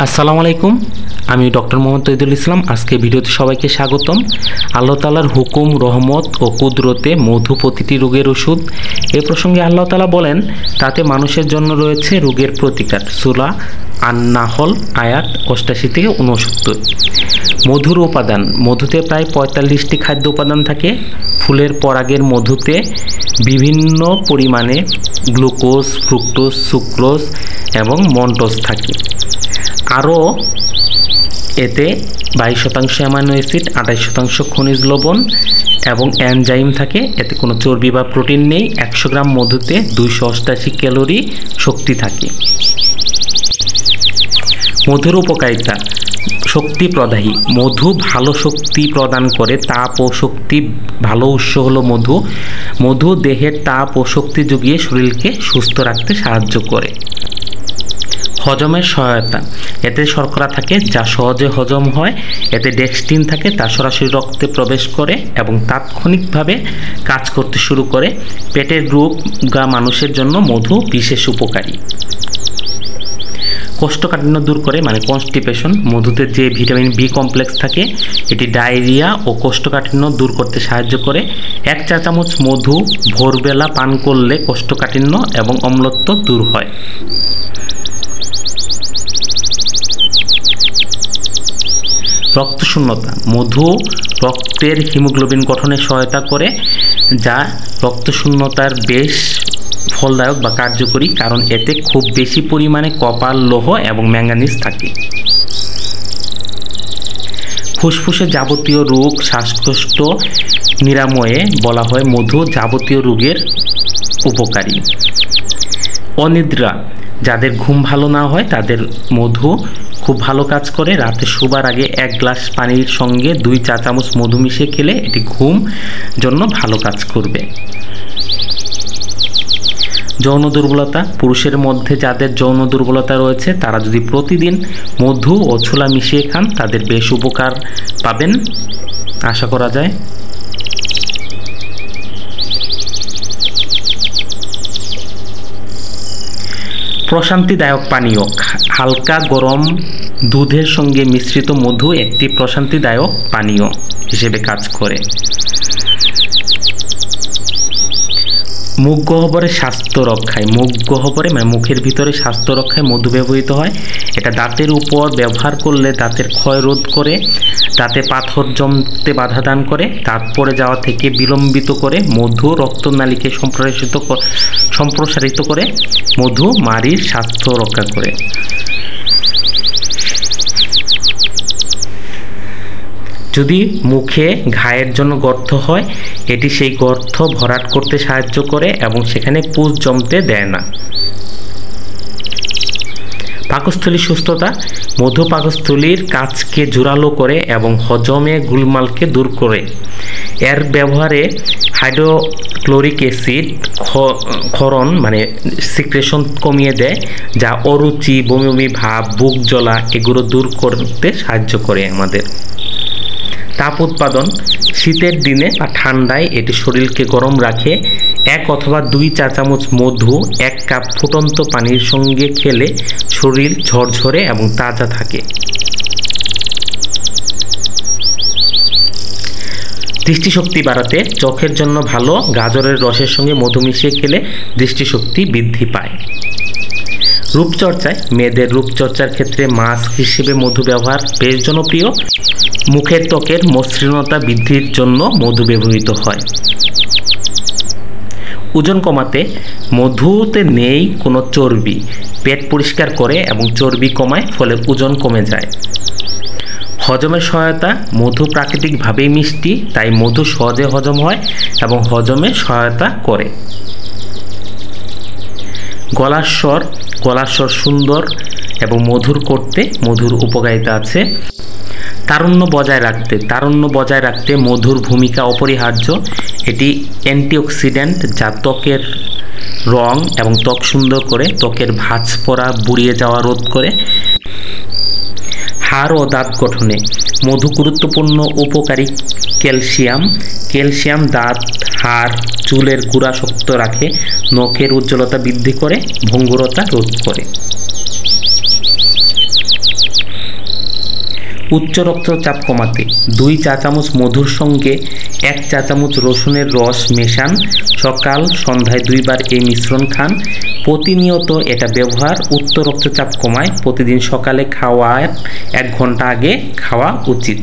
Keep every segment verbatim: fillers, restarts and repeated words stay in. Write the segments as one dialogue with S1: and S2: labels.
S1: আসসালামু আলাইকুম, আমি ডক্টর মোহাম্মদ তৈদুল ইসলাম। আজকে ভিডিওতে সবাইকে স্বাগতম। আল্লাহ তাআলার হুকুম, রহমত ও কুদরতে মধু প্রতিটি রোগের ওষুধ। এ প্রসঙ্গে আল্লাহ তাআলা বলেন, তাতে মানুষের জন্য রয়েছে রোগের প্রতিকার। সূরা আন-নাহল আয়াত অষ্টাশি থেকে ঊনসত্তর। মধুর উপাদান। মধুতে প্রায় পঁয়তাল্লিশটি খাদ্য উপাদান থাকে। ফুলের পরাগের মধুতে বিভিন্ন পরিমাণে গ্লুকোজ, ফ্রুক্টোজ, সুক্রোজ এবং মন্টোজ থাকে। আরও এতে বাইশ শতাংশ অ্যামাইনো অ্যাসিড, আঠাশ শতাংশ খনিজ লবণ এবং এনজাইম থাকে। এতে কোনো চর্বি বা প্রোটিন নেই। একশো গ্রাম মধুতে দুইশো অষ্টাশি ক্যালোরি শক্তি থাকে। মধুর উপকারিতা। শক্তি প্রদায়ী। মধু ভালো শক্তি প্রদান করে। তাপ ও শক্তি ভালো উৎস হলো মধু। মধু দেহের তাপ ও শক্তি জুগিয়ে শরীরকে সুস্থ রাখতে সাহায্য করে। হজমের সহায়তা। এতে শর্করা থাকে যা সহজে হজম হয়। এতে ডেক্সট্রিন থাকে, তা সরাসরি রক্তে প্রবেশ করে এবং তাৎক্ষণিকভাবে কাজ করতে শুরু করে। পেটের রোগা মানুষের জন্য মধু বিশেষ উপকারী। কোষ্ঠকাঠিন্য দূর করে, মানে কনস্টিপেশন। মধুতে যে ভিটামিন বি কমপ্লেক্স থাকে, এটি ডায়রিয়া ও কোষ্ঠকাঠিন্য দূর করতে সাহায্য করে। এক চা চামচ মধু ভোরবেলা পান করলে কোষ্ঠকাঠিন্য এবং অম্লত্ব দূর হয়। রক্তশূন্যতা। মধু রক্তের হিমোগ্লোবিন গঠনে সহায়তা করে, যা রক্তশূন্যতার বেশ ফলদায়ক বা কার্যকরী, কারণ এতে খুব বেশি পরিমাণে কপার, লৌহ এবং ম্যাঙ্গানিজ থাকে। ফুসফুসের যাবতীয় রোগ, শ্বাসকষ্ট নিরাময়ে বলা হয় মধু যাবতীয় রোগের উপকারী। অনিদ্রা। যাদের ঘুম ভালো না হয় তাদের মধু খুব ভালো কাজ করে। রাতে শোবার আগে এক গ্লাস পানির সঙ্গে দুই চা চামচ মধু মিশিয়ে খেলে এটি ঘুম জন্য ভালো কাজ করবে। যৌন দুর্বলতা। পুরুষের মধ্যে যাদের যৌন দুর্বলতা রয়েছে তারা যদি প্রতিদিন মধু ও ছোলা মিশিয়ে খান তাদের বেশ উপকার পাবেন আশা করা যায়। প্রশান্তিদায়ক পানীয়। হালকা গরম দুধের সঙ্গে মিশ্রিত মধু একটি প্রশান্তিদায়ক পানীয় হিসেবে কাজ করে। মুখ গহ্বরে স্বাস্থ্য রক্ষায়। মুখ গহ্বরে মানে মুখের ভিতরে স্বাস্থ্য রক্ষায় মধু ব্যবহৃত হয়। এটা দাঁতের উপর ব্যবহার করলে দাঁতের ক্ষয় রোধ করে, দাঁতে পাথর জমতে বাধা দান করে, দাঁত পড়ে যাওয়া থেকে বিলম্বিত করে। মধু রক্তনালীকে সম্প্রসারিত সম্প্রসারিত করে। মধু মাড়ির স্বাস্থ্য রক্ষা করে। যদি মুখে ঘায়ের জন্য গর্ত হয়, এটি সেই গর্ত ভরাট করতে সাহায্য করে এবং সেখানে পুঁজ জমতে দেয় না। পাকস্থলী সুস্থতা। মধু পাকস্থলীর কাজকে জোরালো করে এবং হজমে গোলমালকে দূর করে। এর ব্যবহারে হাইড্রোক্লোরিক অ্যাসিড ক্ষরণ মানে সিক্রেশন কমিয়ে দেয়, যা অরুচি, বমি বমি ভাব, বুক জ্বলা এগুলো দূর করতে সাহায্য করে আমাদের। তাপ উৎপাদন। শীতের দিনে বা ঠান্ডায় এটি শরীরকে গরম রাখে। এক অথবা দুই চা চামচ মধু এক কাপ ফুটন্ত পানির সঙ্গে খেলে শরীর ঝরঝরে এবং তাজা থাকে। দৃষ্টিশক্তি বাড়াতে। চোখের জন্য ভালো। গাজরের রসের সঙ্গে মধু মিশিয়ে খেলে দৃষ্টিশক্তি বৃদ্ধি পায়। রূপচর্চায়। মেয়েদের রূপচর্চার ক্ষেত্রে মাস্ক হিসেবে মধু ব্যবহার বেশ জনপ্রিয়। মুখের ত্বকের মসৃণতা বৃদ্ধির জন্য মধু ব্যবহৃত হয়। ওজন কমাতে। মধুতে নেই কোনো চর্বি, পেট পরিষ্কার করে এবং চর্বি কমায়, ফলে ওজন কমে যায়। হজমের সহায়তা। মধু প্রাকৃতিকভাবেই মিষ্টি, তাই মধু সহজে হজম হয় এবং হজমে সহায়তা করে। গলার স্বর। গলার স্বর সুন্দর এবং মধুর করতে মধুর উপকারিতা আছে। তারুণ্য বজায় রাখতে। তারুণ্য বজায় রাখতে মধুর ভূমিকা অপরিহার্য। এটি অ্যান্টিঅক্সিডেন্ট যা ত্বকের রং এবং ত্বক সুন্দর করে, ত্বকের ভাঁজ পড়া, বুড়িয়ে যাওয়া রোধ করে। হাড় ও দাঁত গঠনে। মধু গুরুত্বপূর্ণ উপকারী। ক্যালসিয়াম। ক্যালসিয়াম দাঁত, হাড়, চুলের গুঁড়া শক্ত রাখে, নখের উজ্জ্বলতা বৃদ্ধি করে, ভঙ্গুরতা রোধ করে। উচ্চ রক্তচাপ কমাতে দুই চা চামচ মধুর সঙ্গে এক চা চামচ রসুনের রস মেশান। সকাল সন্ধ্যায় দুইবার এই মিশ্রণ খান। প্রতিনিয়ত এটা ব্যবহার উচ্চ রক্তচাপ কমায়। প্রতিদিন সকালে খাওয়ার এক ঘন্টা আগে খাওয়া উচিত।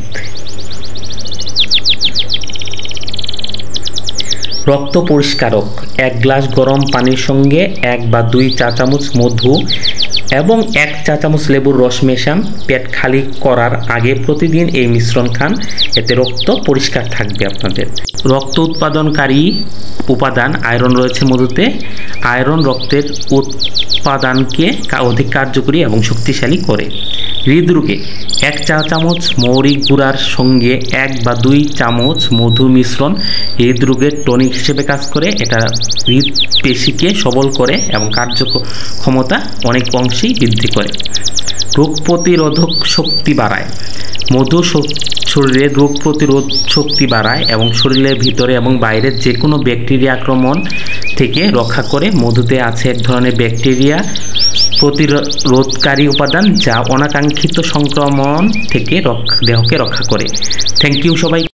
S1: রক্ত পরিষ্কারক এক গ্লাস গরম পানির সঙ্গে এক বা দুই চা চামচ মধু এবং এক চা চামচ লেবুর রস মেশান। পেট খালি করার আগে প্রতিদিন এই মিশ্রণ খান। এতে রক্ত পরিষ্কার থাকবে আপনাদের। রক্ত উৎপাদনকারী উপাদান আয়রন রয়েছে মধুতে। আয়রন রক্তের উৎপাদনকে অধিক কার্যকরী এবং শক্তিশালী করে। হৃদরোগে এক চা চামচ মৌরি গুঁড়ার সঙ্গে এক বা দুই চামচ মধু মিশ্রণ হৃদরোগের টনিক হিসেবে কাজ করে। এটা হৃদপেশিকে সবল করে এবং কার্যক্ষমতা অনেক অংশেই বৃদ্ধি করে। রোগ প্রতিরোধক শক্তি বাড়ায় মধু শরীরে রোগ প্রতিরোধ শক্তি বাড়ায় এবং শরীরের ভিতরে এবং বাইরের যে কোনো ব্যাকটেরিয়া আক্রমণ থেকে রক্ষা করে। মধুতে আছে এক ধরনের ব্যাকটেরিয়া প্রতিরোধকারী উপাদান যা অনাকাঙ্ক্ষিত সংক্রমণ থেকে দেহকে রক্ষা করে। থ্যাংক ইউ সবাই।